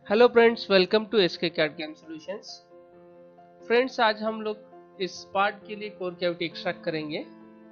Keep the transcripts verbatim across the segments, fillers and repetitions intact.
Hello friends, welcome to SK CAD game solutions. Friends, आज हम लोग इस पार्ट के लिए कोर कैविटी एक्सट्रैक्ट करेंगे।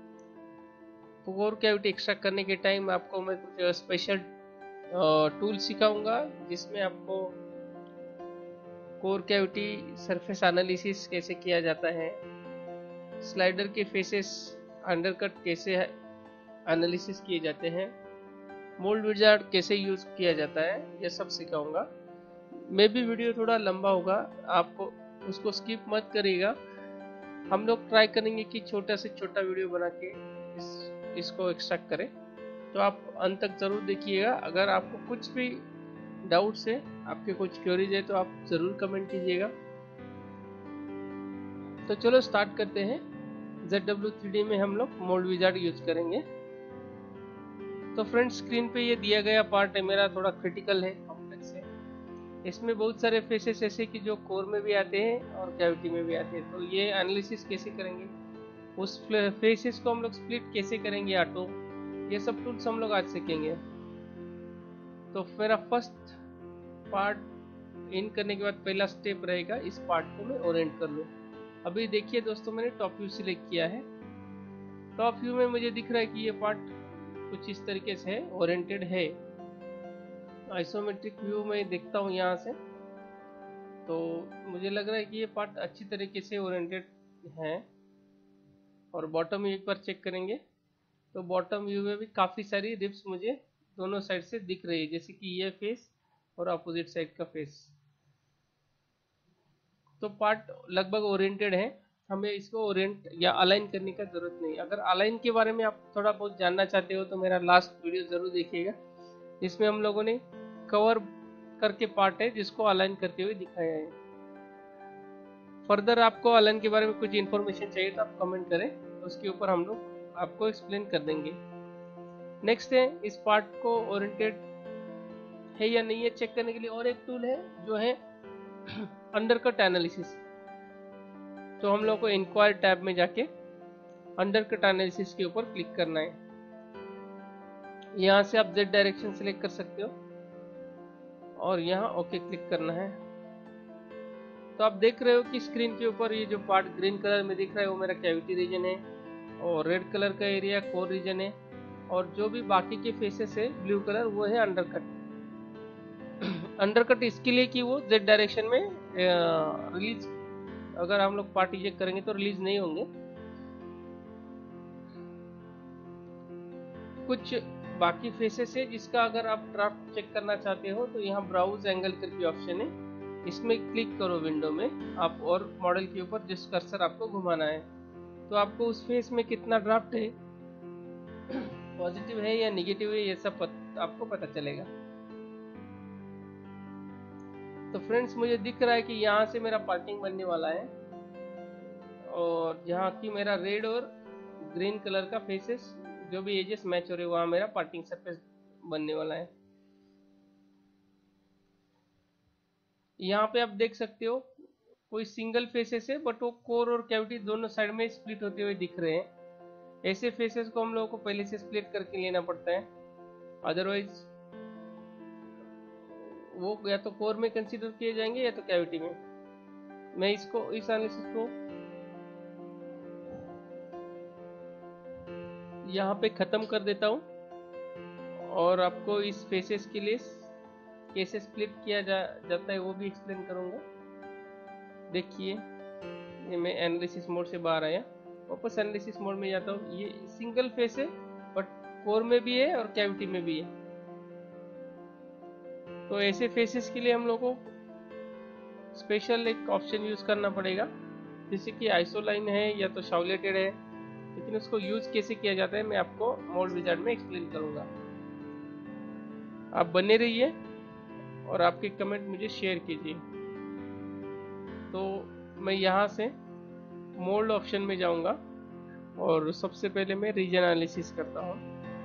कोर कैविटी एक्सट्रैक्ट करने के टाइम आपको मैं कुछ स्पेशल टूल सिखाऊंगा जिसमें आपको कोर कैविटी सरफेस एनालिसिस कैसे किया जाता है, स्लाइडर के फेसेस अंडरकट कैसे एनालिसिस किए जाते हैं, मोल्ड विजार्ड कैसे यूज किया जाता है, यह सब सिखाऊंगा। मे भी वीडियो थोड़ा लंबा होगा, आपको उसको स्किप मत करिएगा। हम लोग ट्राई करेंगे कि छोटा से छोटा वीडियो बना के इस इसको एक्सट्रैक्ट करें, तो आप अंत तक जरूर देखिएगा। अगर आपको कुछ भी डाउट्स है, आपके कुछ क्वेरीज है, तो आप जरूर कमेंट कीजिएगा। तो चलो स्टार्ट करते हैं। ज़ेड डब्ल्यू थ्री डी में हम लोग मोल्ड विजार्ड यूज करेंगे। तो फ्रेंड्स, स्क्रीन पे ये दिया गया पार्ट है मेरा, थोड़ा क्रिटिकल है, कॉम्प्लेक्स है। इसमें बहुत सारे फेसेस ऐसे कि जो कोर में भी आते हैं और कैविटी में भी आते हैं। तो ये एनालिसिस कैसे करेंगे, उस फेसेस को हम लोग स्प्लिट कैसे करेंगे ऑटो, ये सब टूल्स हम लोग आज सीखेंगे। तो मेरा फर्स्ट पार्ट इन करने के बाद पहला स्टेप रहेगा, इस पार्ट को मैं ओरिएंट कर लूँ। अभी देखिए दोस्तों, मैंने टॉप व्यू सिलेक्ट किया है। टॉप व्यू में मुझे दिख रहा है कि ये पार्ट कुछ इस तरीके से ओरिएंटेड है। आइसोमेट्रिक व्यू में देखता हूँ यहाँ से, तो मुझे लग रहा है कि ये पार्ट अच्छी तरीके से ओरिएंटेड है। और बॉटम व्यू एक बार चेक करेंगे, तो बॉटम व्यू में भी काफ़ी सारी रिब्स मुझे दोनों साइड से दिख रही है, जैसे कि ये फेस और अपोजिट साइड का फेस। तो पार्ट लगभग ओरिएंटेड है, हमें इसको ओरिएंट या अलाइन करने का जरूरत नहीं। अगर अलाइन के बारे में आप थोड़ा बहुत जानना चाहते हो तो मेरा लास्ट वीडियो जरूर देखिएगा। इसमें हम लोगों ने कवर करके पार्ट है जिसको अलाइन करते हुए दिखाया है। फर्दर आपको अलाइन के बारे में कुछ इन्फॉर्मेशन चाहिए तो आप कमेंट करें, तो उसके ऊपर हम लोग आपको एक्सप्लेन कर देंगे। नेक्स्ट है, इस पार्ट को ओरिएंटेड है या नहीं है चेक करने के लिए और एक टूल है जो है अंडरकट एनालिसिस। तो हम लोग को इंक्वायर टैब में जाके अंडरकट एनालिसिस के ऊपर क्लिक करना है। यहाँ से आप जेड डायरेक्शन सिलेक्ट कर सकते हो और यहाँ ओके क्लिक करना है। तो आप देख रहे हो कि स्क्रीन के ऊपर ये जो पार्ट ग्रीन कलर में दिख रहा है वो मेरा कैविटी रीजन है, और रेड कलर का एरिया कोर रीजन है, और जो भी बाकी के फेसेस है ब्लू कलर वो है अंडरकट। अंडरकट इसके लिए कि वो जेड डायरेक्शन में रिलीज, अगर हम लोग पार्ट इजेक्ट करेंगे तो रिलीज नहीं होंगे। कुछ बाकी फेसेस है जिसका अगर आप ड्राफ्ट चेक करना चाहते हो तो यहाँ ब्राउज एंगल करके ऑप्शन है, इसमें क्लिक करो विंडो में आप, और मॉडल के ऊपर जिस कर्सर आपको घुमाना है, तो आपको उस फेस में कितना ड्राफ्ट है, पॉजिटिव है या नेगेटिव है, ये सब पत, आपको पता चलेगा। तो फ्रेंड्स, मुझे दिख रहा है कि यहाँ से मेरा पार्टिंग बनने वाला है, और यहाँ की मेरा रेड और ग्रीन कलर का फेसेस जो भी एजेस मैच हो रहे वहाँ मेरा पार्टिंग सरफेस बनने वाला है। यहाँ पे आप देख सकते हो कोई सिंगल फेसेस है, बट वो कोर और कैविटी दोनों साइड में स्प्लिट होते हुए दिख रहे हैं। ऐसे फेसेस को हम लोगों को पहले से स्प्लिट करके लेना पड़ता है, अदरवाइज वो या तो कोर में कंसीडर किए जाएंगे या तो कैविटी में। मैं इसको इस एनालिसिस को यहाँ पे खत्म कर देता हूँ, और आपको इस फेसेस के लिए कैसे स्प्लिट किया जा, जाता है वो भी एक्सप्लेन करूँगा। देखिए, ये मैं एनालिसिस मोड से बाहर आया, वापस एनालिसिस मोड में जाता हूँ। ये सिंगल फेस है, बट कोर में भी है और कैविटी में भी है। तो ऐसे फेसेस के लिए हम लोग को स्पेशल एक ऑप्शन यूज करना पड़ेगा, जैसे कि आइसोलाइन है या तो शाउलेटेड है, लेकिन उसको यूज कैसे किया जाता है मैं आपको मोल्ड विजार्ड में एक्सप्लेन करूंगा। आप बने रहिए और आपके कमेंट मुझे शेयर कीजिए। तो मैं यहाँ से मोल्ड ऑप्शन में जाऊंगा और सबसे पहले मैं रीजन एनालिसिस करता हूँ।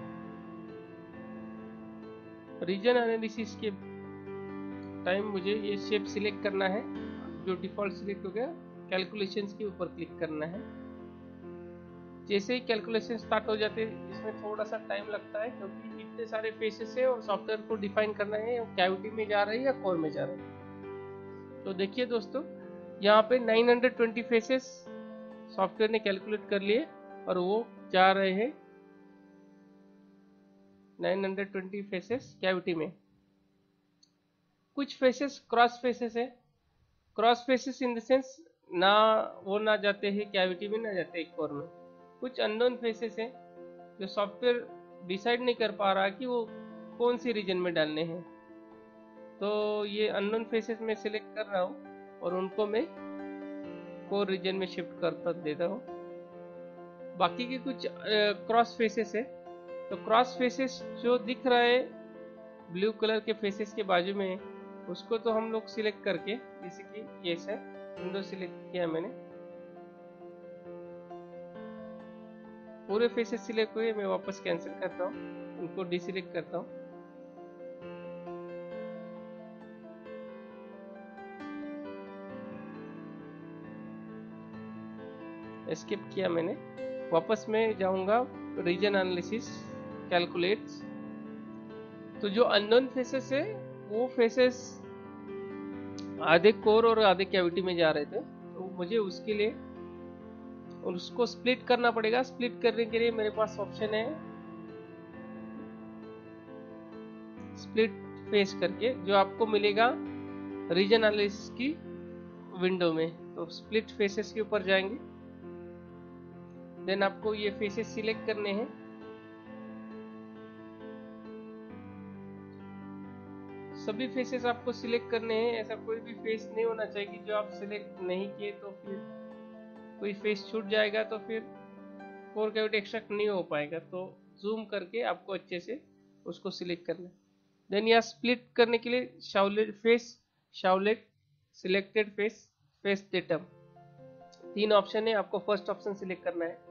रीजन एनालिसिस के टाइम मुझे ये शेप सिलेक्ट करना है, जो डिफॉल्ट सिलेक्ट हो गया, कैलकुलेशंस के ऊपर क्लिक करना है। जैसे ही कैलकुलेशन स्टार्ट हो जाते हैं इसमें थोड़ा सा टाइम लगता है, क्योंकि इतने सारे फेसेस है और सॉफ्टवेयर को डिफाइन करना है कैविटी में जा रहा है या कोर में जा रहा है। तो देखिए दोस्तों, यहाँ पे नौ सौ बीस फेसेस सॉफ्टवेयर ने कैलकुलेट कर लिए और वो जा रहे हैं नौ सौ बीस फेसेस कैविटी में। कुछ फेसेस क्रॉस फेसेस है। Cross faces in the sense ना वो ना जाते हैं कैविटी में, ना जाते हैं कोर में। कुछ अननोन फेसेस हैं जो सॉफ्टवेयर डिसाइड नहीं कर पा रहा कि वो कौन सी रीजन में डालने हैं। तो ये अननोन फेसेस में सिलेक्ट कर रहा हूँ और उनको मैं कोर रीजन में शिफ्ट कर देता हूँ। बाकी के कुछ क्रॉस फेसेस है। तो क्रॉस फेसेस जो दिख रहा है ब्लू कलर के फेसेस के बाजू में, उसको तो हम लोग सिलेक्ट करके, जैसे कि ये है विंडो सिलेक्ट किया मैंने, पूरे फेसेस सिलेक्ट हुए। मैं वापस कैंसिल करता हूँ, उनको डिसिलेक्ट करता हूँ। एस्केप किया मैंने। वापस मैं जाऊंगा रीजन एनालिसिस कैलकुलेट्स। तो जो अननोन फेसेस है वो फेसेस आधे कोर और आधे कैविटी में जा रहे थे, तो मुझे उसके लिए उसको स्प्लिट करना पड़ेगा। स्प्लिट करने के लिए मेरे पास ऑप्शन है स्प्लिट फेस करके, जो आपको मिलेगा रीजन एनालिसिस की विंडो में। तो स्प्लिट फेसेस के ऊपर जाएंगे, देन आपको ये फेसेस सिलेक्ट करने हैं। सभी फेसेस आपको सिलेक्ट करने हैं। ऐसा कोई भी फेस नहीं होना चाहिए जो आप सिलेक्ट नहीं किए तो फिर कोई फेस छूट जाएगा, तो फिर कोर कैविटी एक्सट्रैक्ट नहीं हो पाएगा। तो जूम करके आपको अच्छे से उसको सिलेक्ट करना है। देन यहाँ स्प्लिट करने के लिए silhouette face, silhouette, selected face, face datum, तीन ऑप्शन है। आपको फर्स्ट ऑप्शन सिलेक्ट करना है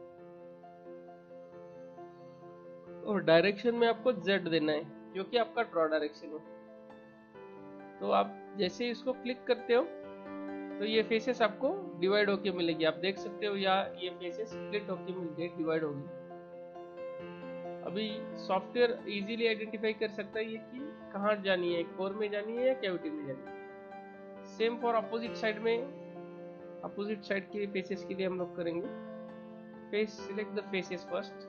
और डायरेक्शन में आपको जेड देना है, जो कि आपका ड्रॉ डायरेक्शन है। तो आप जैसे ही इसको क्लिक करते हो तो ये फेसेस आपको डिवाइड होके मिलेगी। आप देख सकते हो या ये फेसेस स्प्लिट होके मिल गए, डिवाइड होगी। अभी सॉफ्टवेयर इजीली आइडेंटिफाई कर सकता है ये कि कहाँ जानी है, कोर में जानी है या कैविटी में जानी है। सेम फॉर अपोजिट साइड में, अपोजिट साइड के फेसेस के लिए हम लोग करेंगे। Face select the faces first.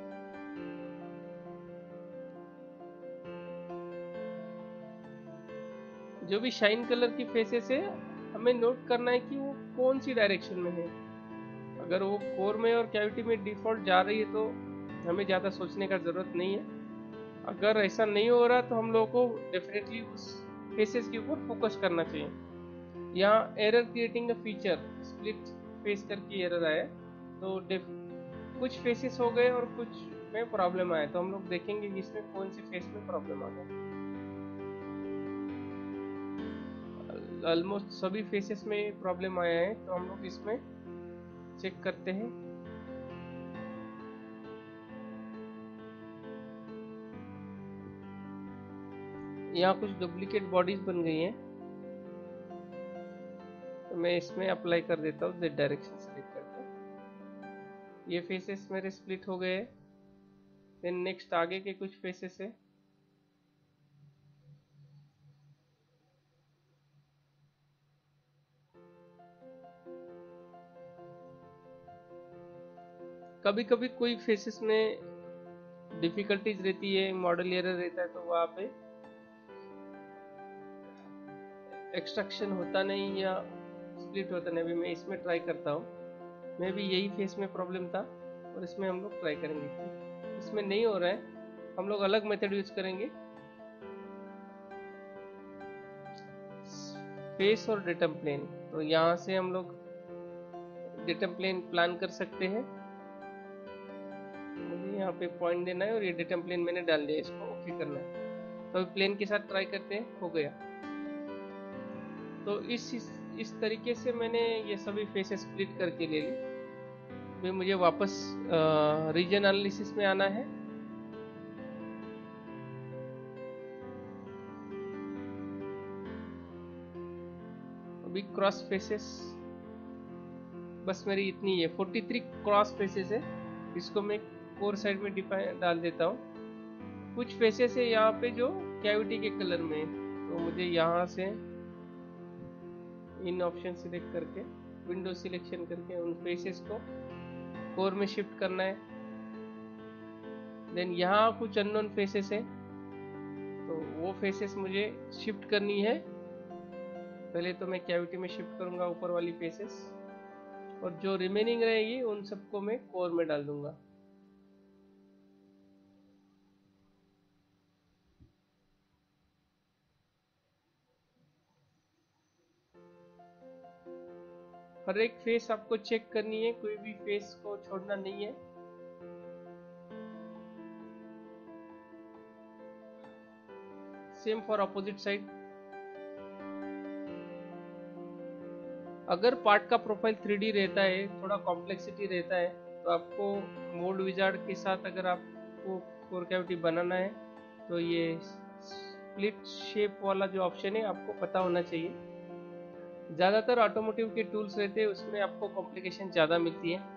जो भी शाइन कलर की फेसेस है हमें नोट करना है कि वो कौन सी डायरेक्शन में है। अगर वो कोर में और कैविटी में डिफॉल्ट जा रही है तो हमें ज़्यादा सोचने का ज़रूरत नहीं है। अगर ऐसा नहीं हो रहा तो हम लोगों को डेफिनेटली उस फेसेस के ऊपर फोकस करना चाहिए। यहाँ error creating a feature, split face करके एरर आया, तो कुछ फेसेस हो गए और कुछ में प्रॉब्लम आया। तो हम लोग देखेंगे कि इसमें कौन से फेस में प्रॉब्लम आ गया। ऑलमोस्ट सभी फेसेस में प्रॉब्लम आया है, तो हम लोग इसमें चेक करते हैं। यहाँ कुछ डुप्लीकेट बॉडीज बन गई हैं, तो मैं इसमें अप्लाई कर देता हूँ जेड डायरेक्शन सेलेक्ट करके। ये फेसेस मेरे स्प्लिट हो गए। देन नेक्स्ट आगे के कुछ फेसेस है। कभी कभी कोई फेसेस में डिफिकल्टीज रहती है, मॉडल एरर रहता है, तो वहाँ पे एक्सट्रैक्शन होता नहीं या स्प्लिट होता नहीं। अभी मैं इसमें ट्राई करता हूँ। मैं भी यही फेस में प्रॉब्लम था और इसमें हम लोग ट्राई करेंगे। इसमें नहीं हो रहा है, हम लोग अलग मेथड यूज करेंगे, फेस और डेटम प्लेन। तो यहाँ से हम लोग डेटम प्लेन प्लान कर सकते हैं। मुझे यहाँ पे पॉइंट देना है और ये डेटम प्लेन मैंने डाल दिया, इसको ओके करना है। तो प्लेन के साथ ट्राई करते हैं, हो गया। तो इस इस तरीके से मैंने ये सभी फेसेस स्प्लिट करके ले ली। अभी मुझे वापस रीजन एनालिसिस में आना है। अभी क्रॉस फेसेस बस मेरी इतनी है, तैंतालीस क्रॉस फेसेस है इसको मैं कोर साइड में डिफाइन डाल देता हूँ। कुछ फेसेस है यहाँ पे जो कैविटी के कलर में, तो मुझे यहाँ से इन ऑप्शन सिलेक्ट करके विंडो सिलेक्शन करके उन फेसेस को कोर में शिफ्ट करना है। देन यहाँ कुछ अननोन फेसेस है, तो वो फेसेस मुझे शिफ्ट करनी है। पहले तो मैं कैविटी में शिफ्ट करूंगा ऊपर वाली फेसेस, और जो रिमेनिंग रहेगी उन सबको मैं कोर में डाल दूंगा। हर एक फेस आपको चेक करनी है, कोई भी फेस को छोड़ना नहीं है। Same for opposite side. अगर पार्ट का प्रोफाइल थ्री डी रहता है, थोड़ा कॉम्प्लेक्सिटी रहता है, तो आपको मोल्ड विजार्ड के साथ अगर आपको कोर कैविटी बनाना है तो ये स्प्लिट शेप वाला जो ऑप्शन है आपको पता होना चाहिए। ज्यादातर ऑटोमोटिव के टूल्स रहते हैं उसमें आपको कॉम्प्लिकेशन ज्यादा मिलती है।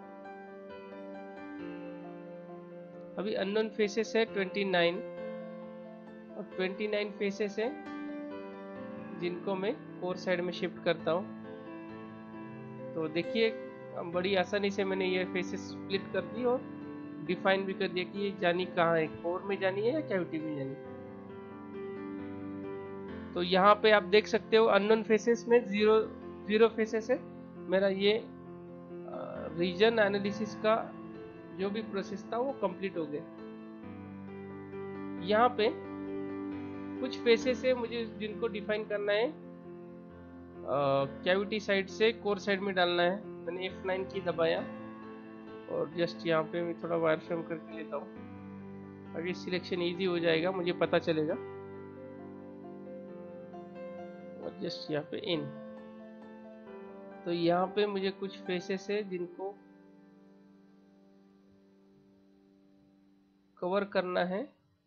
अभी अननोन फेसेस है उनतीस, और उनतीस फेसेस है जिनको मैं कोर साइड में शिफ्ट करता हूँ। तो देखिए बड़ी आसानी से मैंने ये फेसेस स्प्लिट कर दी और डिफाइन भी कर दिया कि ये जानी कहाँ है, कोर में जानी है या कैविटी में जानी। तो यहाँ पे आप देख सकते हो अननोन फेसेस में जीरो जीरो फेसेस है। मेरा ये रीजन एनालिसिस का जो भी प्रोसेस था वो कंप्लीट हो गया। यहाँ पे कुछ फेसेस है मुझे जिनको डिफाइन करना है, कैविटी साइड से कोर साइड में डालना है। मैंने एफ नाइन की दबाया और जस्ट यहाँ पे मैं थोड़ा वायर फ्रेम करके लेता हूँ, आगे सिलेक्शन इजी हो जाएगा, मुझे पता चलेगा। और जस्ट यहाँ पे इन, तो यहाँ पे मुझे कुछ फेसेस है जिनको कवर करना है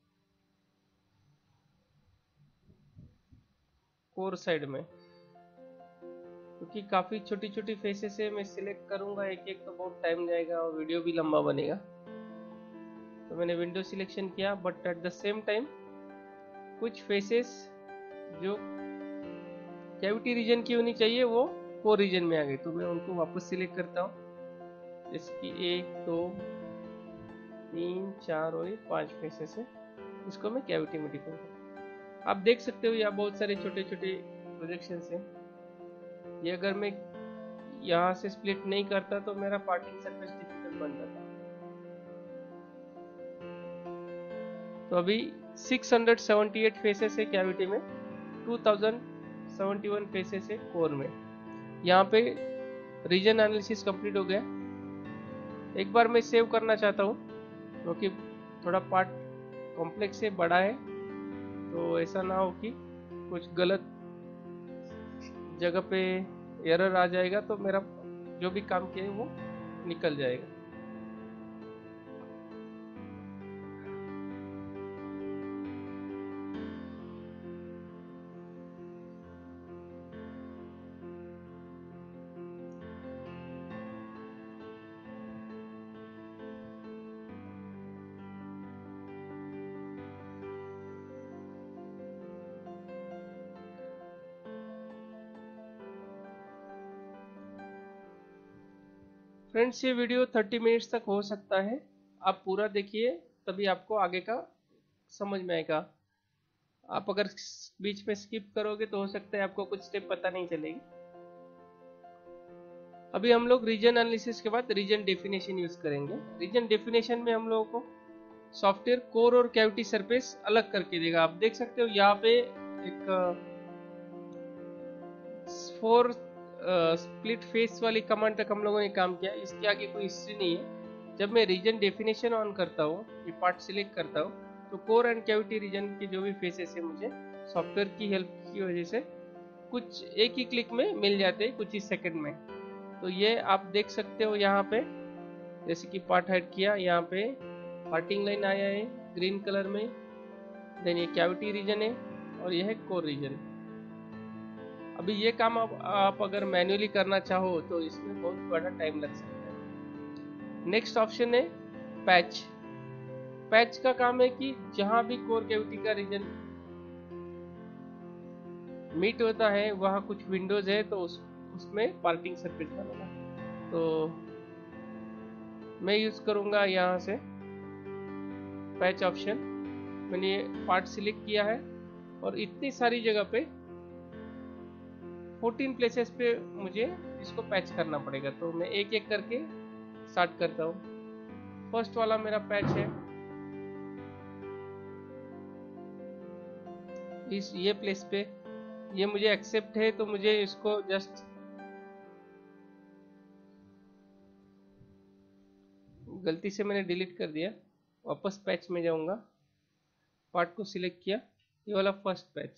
कोर साइड में, क्योंकि काफी छोटी छोटी फेसेस है। मैं सिलेक्ट करूंगा एक एक तो बहुत टाइम जाएगा और वीडियो भी लंबा बनेगा। तो मैंने विंडो सिलेक्शन किया, but at the same time कुछ फेसेस जो कैविटी रीजन की होनी चाहिए वो कोर रीजन में आ गए, तो मैं उनको वापस सिलेक्ट करता हूँ। इसकी एक दो तीन चार और पांच फेसेस है, इसको मैं कैविटी में डिफाइन करता हूँ। आप देख सकते हो यहाँ बहुत सारे छोटे छोटे प्रोजेक्शंस हैं। ये अगर मैं यहाँ से स्प्लिट नहीं करता तो मेरा पार्टिंग सरफेस डिफिकल्ट बन जाता। तो अभी छह सौ अठहत्तर फेसेस है कैविटी में, दो हज़ार इकहत्तर फेसेस है कोर में। यहाँ पे रीजन एनालिसिस कंप्लीट हो गया। एक बार मैं सेव करना चाहता हूँ क्योंकि तो थोड़ा पार्ट कॉम्प्लेक्स है, बड़ा है, तो ऐसा ना हो कि कुछ गलत जगह पे एरर आ जाएगा तो मेरा जो भी काम किया है वो निकल जाएगा। फ्रेंड्स, ये वीडियो तीस मिनट्स तक हो सकता है, आप पूरा देखिए तभी आपको आगे का समझ में आएगा। आप अगर बीच में स्किप करोगे तो हो सकता है आपको कुछ स्टेप पता नहीं चलेगी। अभी हम लोग रीजन एनालिसिस के बाद रीजन डेफिनेशन यूज करेंगे। रीजन डेफिनेशन में हम लोगों को सॉफ्टवेयर कोर और कैविटी सरफेस अलग करके देगा। आप देख सकते हो यहाँ पे एक फोर स्प्लिट फेस वाली कमांड तक हम लोगों ने काम किया, इसके आगे कोई हिस्ट्री नहीं है। जब मैं रीजन डेफिनेशन ऑन करता हूँ, ये पार्ट सिलेक्ट करता हूँ, तो कोर एंड कैविटी रीजन के जो भी फेसेस है मुझे सॉफ्टवेयर की हेल्प की वजह से कुछ एक ही क्लिक में मिल जाते हैं, कुछ ही सेकंड में। तो ये आप देख सकते हो यहाँ पे, जैसे कि पार्ट हाइड किया, यहाँ पे पार्टिंग लाइन आया है ग्रीन कलर में, देन ये कैविटी रीजन है और यह है कोर रीजन। अभी ये काम आप, आप अगर मैन्युअली करना चाहो तो इसमें बहुत बड़ा टाइम लग सकता है। नेक्स्ट ऑप्शन है पैच पैच का काम है कि जहां भी कोर कैविटी का रीजन मीट होता है वहां कुछ विंडोज है तो उस उसमें पार्टिंग सरफेस बनाना। तो मैं यूज करूंगा यहाँ से पैच ऑप्शन। मैंने ये पार्ट सिलेक्ट किया है और इतनी सारी जगह पे चौदह प्लेसेस पे मुझे इसको पैच करना पड़ेगा। तो मैं एक एक करके स्टार्ट करता हूँ। फर्स्ट वाला मेरा पैच है इस ये प्लेस पे, ये मुझे एक्सेप्ट है तो मुझे इसको जस्ट गलती से मैंने डिलीट कर दिया। वापस पैच में जाऊंगा, पार्ट को सिलेक्ट किया, ये वाला फर्स्ट पैच।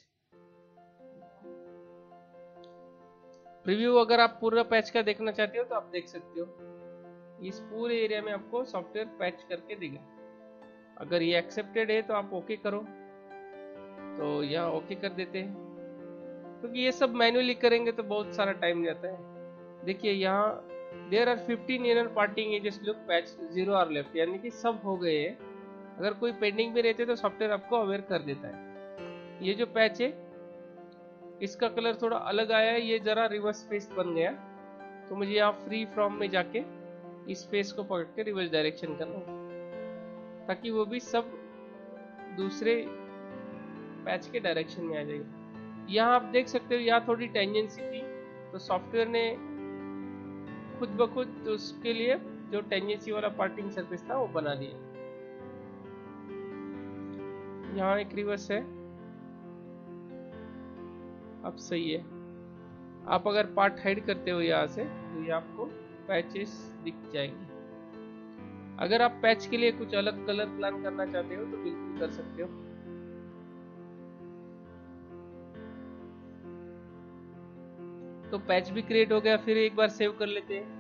प्रीव्यू अगर आप पूरा पैच का देखना चाहते हो तो आप देख सकते हो, इस पूरे एरिया में आपको सॉफ्टवेयर पैच करके देगा। अगर ये एक्सेप्टेड है तो आप ओके करो, तो यहाँ ओके कर देते हैं, क्योंकि ये सब मैन्युअली करेंगे तो बहुत सारा टाइम जाता है। देखिए यहाँ there are fifteen inner parting edges look patch, zero are left, यानी कि सब हो गए हैं। अगर कोई पेंडिंग में रहते तो सॉफ्टवेयर आपको अवेयर कर देता है। ये जो पैच है इसका कलर थोड़ा अलग आया है, ये जरा रिवर्स फेस बन गया, तो मुझे यहाँ फ्री फ्रॉम में जाके इस फेस को पकड़ के रिवर्स डायरेक्शन करना है, ताकि वो भी सब दूसरे पैच के डायरेक्शन में आ जाएगा। यहाँ आप देख सकते हो यहाँ थोड़ी टेंजेंसी थी, तो सॉफ्टवेयर ने खुद ब खुद उसके लिए जो टेंजेंसी वाला पार्टिंग सरफेस था वो बना दिया। यहाँ एक रिवर्स है, अब सही है। आप अगर पार्ट हाइड करते हो यहाँ से तो ये आपको पैचेस दिख जाएंगे। अगर आप पैच के लिए कुछ अलग कलर प्लान करना चाहते हो तो बिल्कुल कर सकते हो। तो पैच भी क्रिएट हो गया, फिर एक बार सेव कर लेते हैं।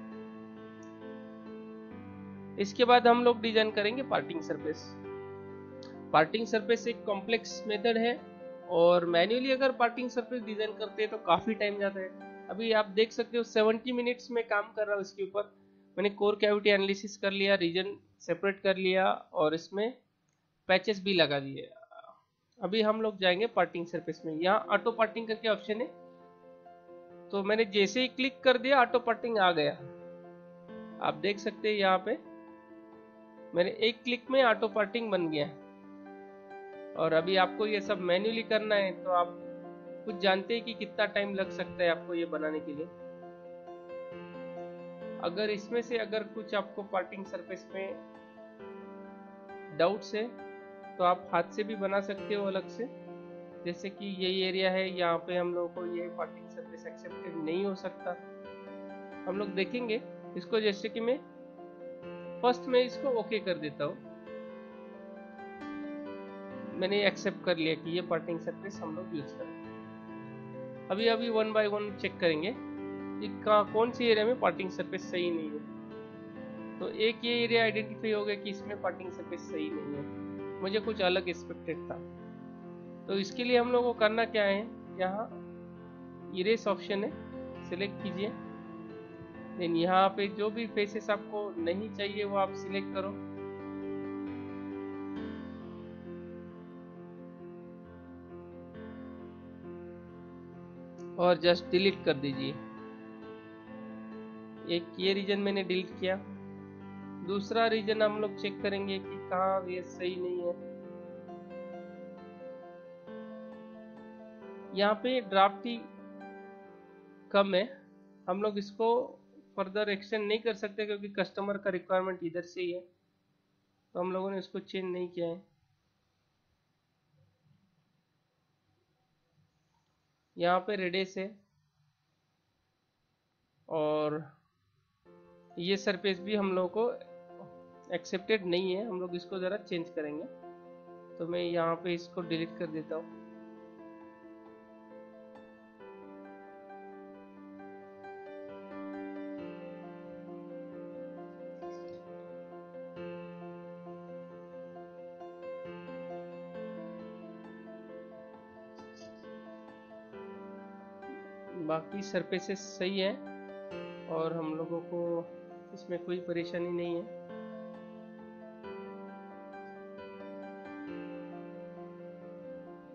इसके बाद हम लोग डिजाइन करेंगे पार्टिंग सरफेस। पार्टिंग सरफेस एक कॉम्प्लेक्स मेथड है और मैन्युअली अगर पार्टिंग सरफेस डिजाइन करते हैं तो काफी टाइम जाता है। अभी आप देख सकते हो सत्तर मिनट्स में काम कर रहा हूँ इसके ऊपर। मैंने कोर कैविटी एनालिसिस कर लिया, रीजन सेपरेट कर लिया और इसमें पैचेस भी लगा दिए। अभी हम लोग जाएंगे पार्टिंग सरफेस में। यहाँ ऑटो पार्टिंग का क्या ऑप्शन है, तो मैंने जैसे ही क्लिक कर दिया ऑटो पार्टिंग आ गया। आप देख सकते हैं यहाँ पे मेरे एक क्लिक में ऑटो पार्टिंग बन गया। और अभी आपको ये सब मैन्युअली करना है तो आप कुछ जानते हैं कि कितना टाइम लग सकता है आपको ये बनाने के लिए। अगर इसमें से अगर कुछ आपको पार्टिंग सरफेस में डाउट्स है तो आप हाथ से भी बना सकते हो अलग से। जैसे कि यही एरिया है, यहाँ पे हम लोगों को ये पार्टिंग सरफेस एक्सेप्टेड नहीं हो सकता। हम लोग देखेंगे इसको। जैसे कि मैं फर्स्ट में इसको ओके कर देता हूँ, मैंने एक्सेप्ट कर लिया कि ये पार्टिंग सरफेस हम लोग यूज करें। अभी अभी वन बाय वन चेक करेंगे कि कौन सी एरिया में पार्टिंग सरफेस सही नहीं है। तो एक ये एरिया आइडेंटिफाई हो गया कि इसमें पार्टिंग सरफेस सही नहीं है, मुझे कुछ अलग एक्सपेक्टेड था। तो इसके लिए हम लोग को करना क्या है, यहाँ इरेज ऑप्शन है, सिलेक्ट कीजिए। देन यहाँ पे जो भी फेसेस आपको नहीं चाहिए वो आप सिलेक्ट करो। और जस्ट डिलीट कर दीजिए। एक ये रीजन मैंने डिलीट किया। दूसरा रीजन हम लोग चेक करेंगे कि कहाँ ये सही नहीं है। यहाँ पे ड्राफ्टी कम है, हम लोग इसको फर्दर एक्सटेंड नहीं कर सकते क्योंकि कस्टमर का रिक्वायरमेंट इधर से ही है, तो हम लोगों ने इसको चेंज नहीं किया है। यहाँ पे रेडियस है और ये सरफेस भी हम लोगों को एक्सेप्टेड नहीं है, हम लोग इसको ज़रा चेंज करेंगे। तो मैं यहाँ पे इसको डिलीट कर देता हूँ। बाकी सरफेसेस सही है और हम लोगों को इसमें कोई परेशानी नहीं है।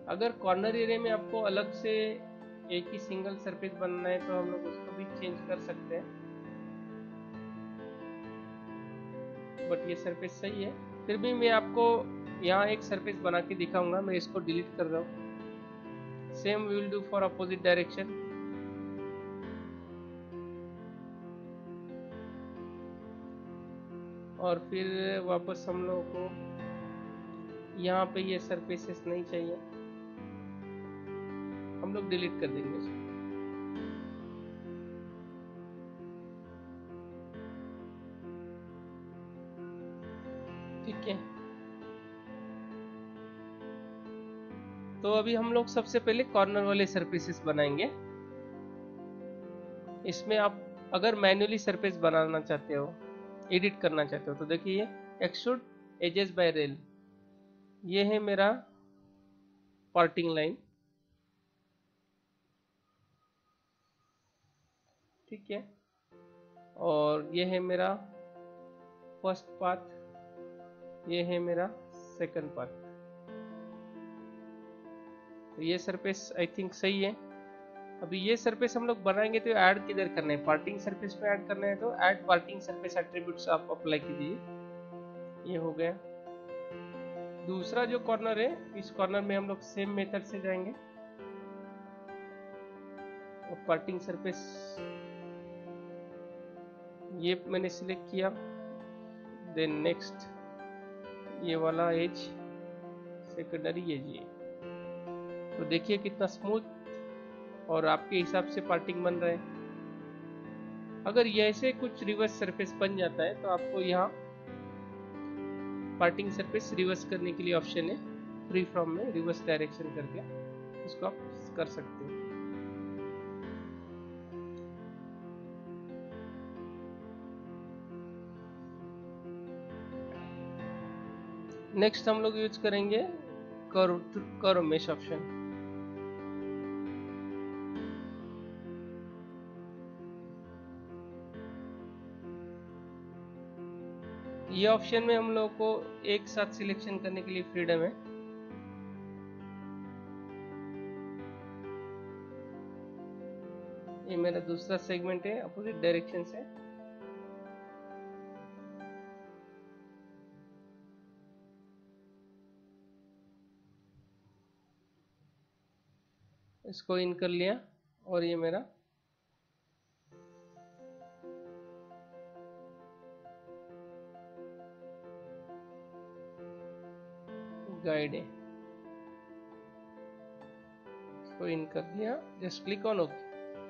अगर कॉर्नर एरिया में आपको अलग से एक ही सिंगल सरफेस बनना है तो हम लोग उसको भी चेंज कर सकते हैं, बट ये सरफेस सही है। फिर भी मैं आपको यहाँ एक सरफेस बना के दिखाऊंगा। मैं इसको डिलीट कर रहा हूँ। Same we will do for opposite direction. और फिर वापस हम लोगों को यहाँ पे ये सरफेसेस नहीं चाहिए, हम लोग डिलीट कर देंगे इसको। ठीक है, तो अभी हम लोग सबसे पहले कॉर्नर वाले सरफेसेस बनाएंगे। इसमें आप अगर मैन्युअली सरफेस बनाना चाहते हो, एडिट करना चाहते हो, तो देखिए एक्सट्रूड एजेस बाय रेल, ये है मेरा पार्टिंग लाइन। ठीक है, और ये है मेरा फर्स्ट पाथ, ये है मेरा सेकंड पाथ। तो ये सरफेस आई थिंक सही है। अभी ये सरफेस हम लोग बनाएंगे तो ऐड किधर करना है, पार्टिंग सरफेस पे ऐड करना है, तो ऐड पार्टिंग सरफेस एट्रीब्यूट्स आप अप्लाई कीजिए। ये हो गया। दूसरा जो कॉर्नर है, इस कॉर्नर में हम लोग सेम मेथड से जाएंगे और पार्टिंग सरफेस ये मैंने सिलेक्ट किया। देन नेक्स्ट ये वाला एज सेकेंडरी एज, ये तो देखिए कितना स्मूथ और आपके हिसाब से पार्टिंग बन रहा है। अगर ये ऐसे कुछ रिवर्स सरफेस बन जाता है तो आपको यहाँ पार्टिंग सरफेस रिवर्स करने के लिए ऑप्शन है, फ्री फ्रॉम में रिवर्स डायरेक्शन करके इसको आप कर सकते हो। नेक्स्ट हम लोग यूज करेंगे कर्व कर्व मेश ऑप्शन। ये ऑप्शन में हम लोगों को एक साथ सिलेक्शन करने के लिए फ्रीडम है। ये मेरा दूसरा सेगमेंट है अपोजिट डायरेक्शन से। इसको इन कर लिया और ये मेरा गाइड है, इसको इन कर दिया। Just click on okay.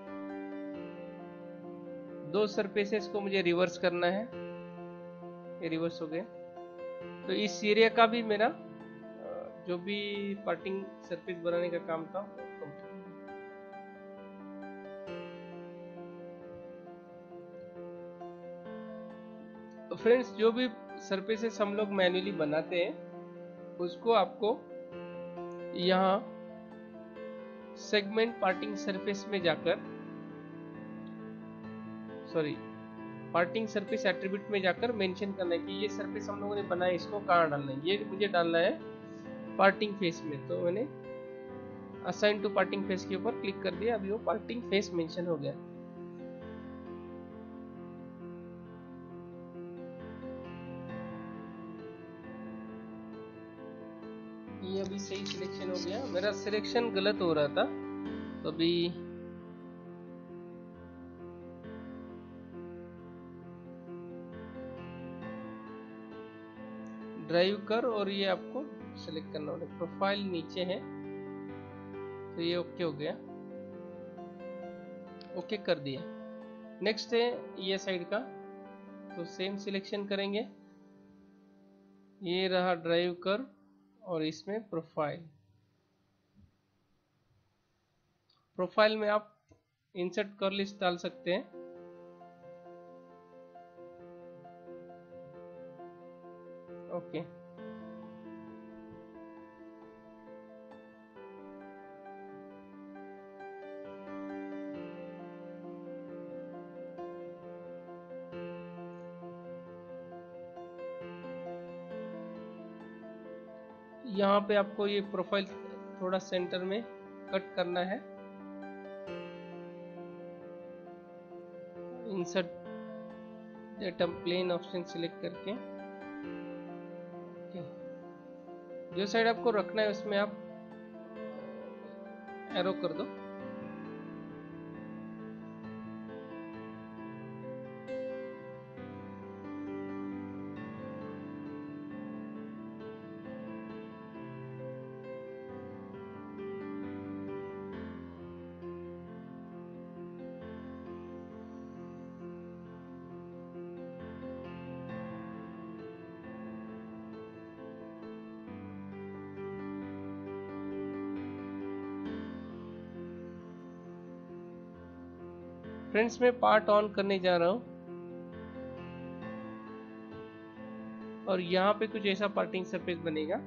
दो सरफेसेस को मुझे रिवर्स करना है, ये रिवर्स हो गया। तो इस एरिया का भी मेरा जो भी पार्टिंग सरफेस बनाने का काम था तो फ्रेंड्स, जो भी सरफेसेस हम लोग मैन्युअली बनाते हैं उसको आपको यहाँ सेगमेंट पार्टिंग सरफेस में जाकर, सॉरी पार्टिंग सरफेस एट्रीब्यूट में जाकर मेंशन करना है कि ये सरफेस हम लोगों ने बनाया, इसको कहाँ डालना है। ये मुझे डालना है पार्टिंग फेस में, तो मैंने असाइन टू पार्टिंग फेस के ऊपर क्लिक कर दिया। अभी वो पार्टिंग फेस मेंशन हो गया। ये अभी सही सिलेक्शन हो गया। मेरा सिलेक्शन गलत हो रहा था, तो अभी ड्राइव कर और ये आपको सिलेक्ट करना होगा। प्रोफाइल नीचे है तो ये ओके हो गया, ओके कर दिया। नेक्स्ट है ये साइड का, तो सेम सिलेक्शन करेंगे। ये रहा ड्राइव कर और इसमें प्रोफाइल। प्रोफाइल में आप इंसर्ट कर लिस्ट डाल सकते हैं। ओके, यहाँ पे आपको ये प्रोफाइल थोड़ा सेंटर में कट करना है। Insert data plane option select करके जो साइड आपको रखना है उसमें आप एरो कर दो। फ्रेंड्स मैं पार्ट ऑन करने जा रहा हूं और यहाँ पे कुछ ऐसा पार्टिंग सरफेस बनेगा।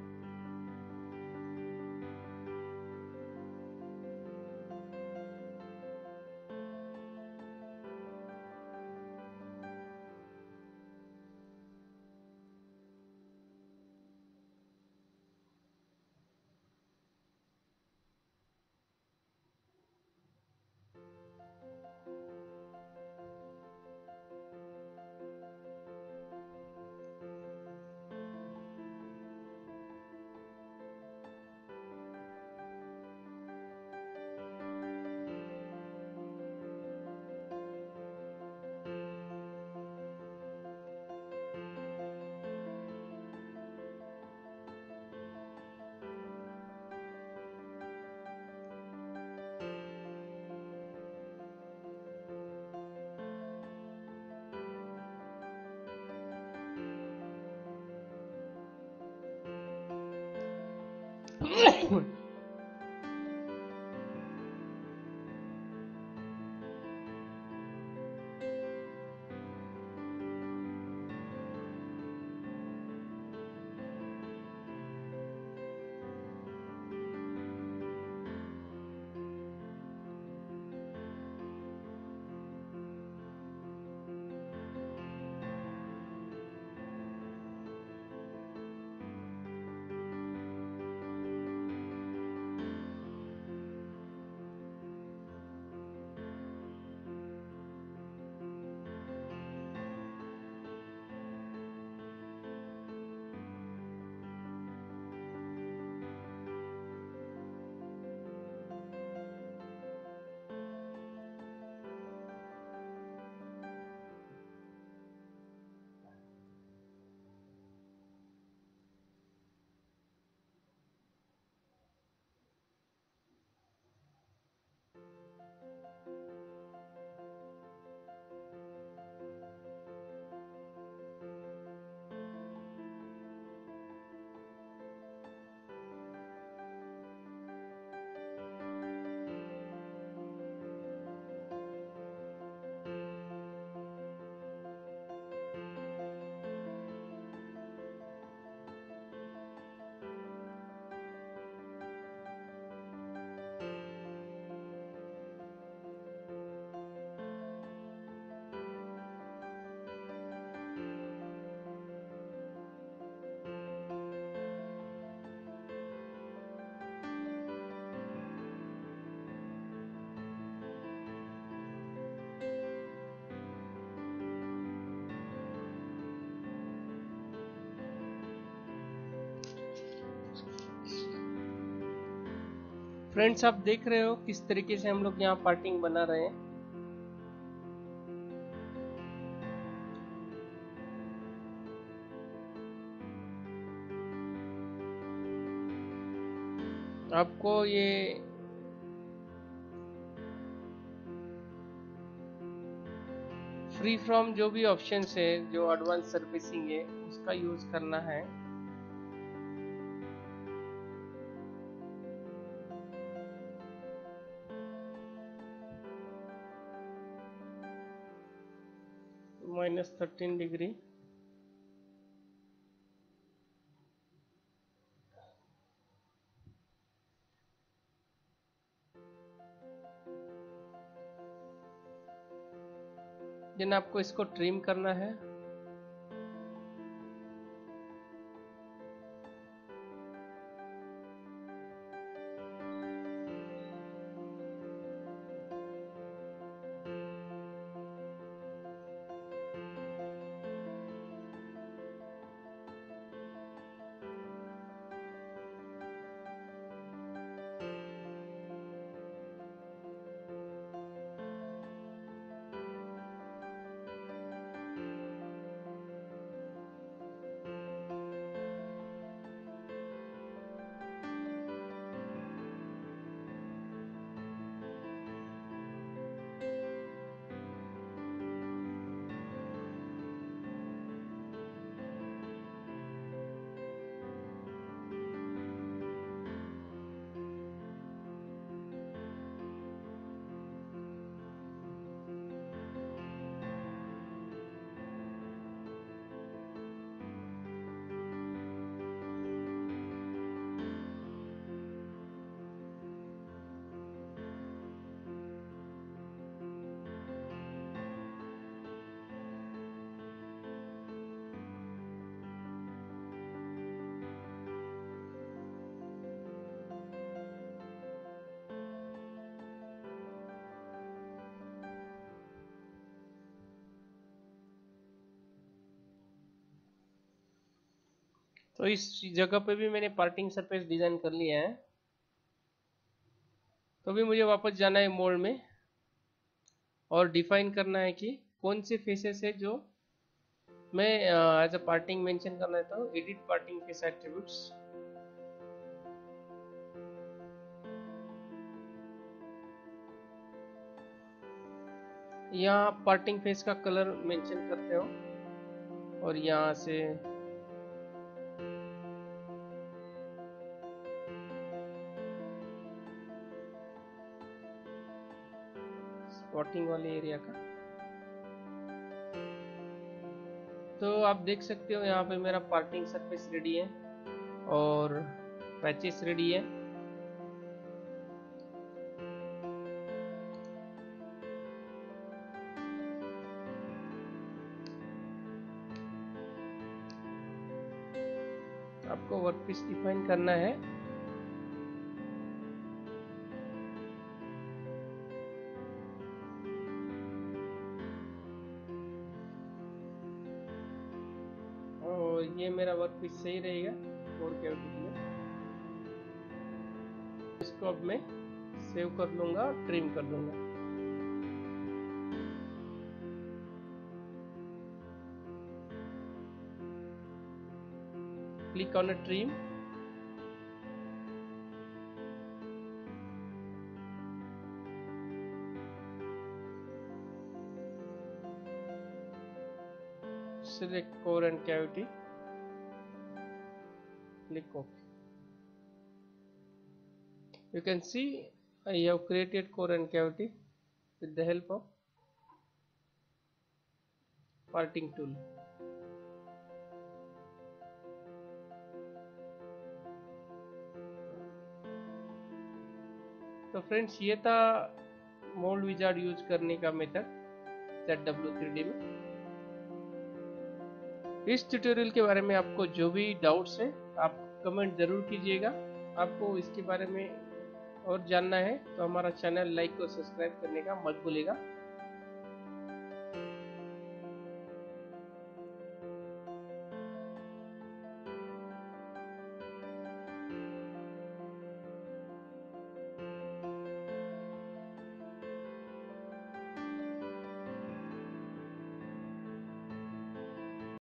फ्रेंड्स आप देख रहे हो किस तरीके से हम लोग यहाँ पार्टिंग बना रहे हैं। आपको ये फ्री फ्रॉम जो भी ऑप्शंस है, जो एडवांस सर्फेसिंग है, उसका यूज करना है। माइनस थर्टीन डिग्री देन आपको इसको ट्रिम करना है। तो इस जगह पे भी मैंने पार्टिंग सरफेस डिजाइन कर लिया है। तो अभी मुझे वापस जाना है मोल्ड में और डिफाइन करना है कि कौन से फेसेस है जो मैं एज अ पार्टिंग मेंशन करना चाहता हूँ। एडिट पार्टिंग फेस एट्रीब्यूट्स, यहाँ पार्टिंग फेस का कलर मेंशन करते हो और यहाँ से स्पॉटिंग वाले एरिया का। तो आप देख सकते हो यहाँ पे मेरा पार्टिंग सरफेस रेडी है और पैचेस रेडी है। आपको वर्कपीस डिफाइन करना है। और ये मेरा वर्कपीस सही रहेगा कोर कैविटी में। इसको अब मैं सेव कर लूंगा और ट्रिम कर लूंगा। Click on a trim, select core and cavity, click OK. You can see I have created core and cavity with the help of parting tool. तो फ्रेंड्स ये था मोल्ड विजार्ड यूज करने का method Z W three D में। इस tutorial के बारे में आपको जो भी डाउट्स है आप कमेंट ज़रूर कीजिएगा। आपको इसके बारे में और जानना है तो हमारा चैनल लाइक और सब्सक्राइब करने का मत भूलिएगा।